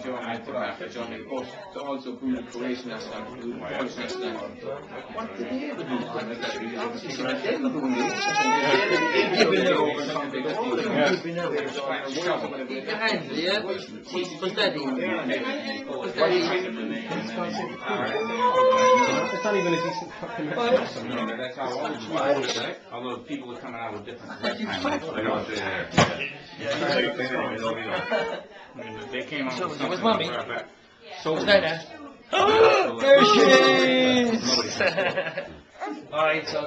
Germany put on for Germany, but to also boo the Croatian national, boo the Polish national. What did they ever do? Obviously, some of them booing it. It's not even a decent fucking match. That's how old it is. Although people are coming out with different. They came out with something. So there she is! Alright, so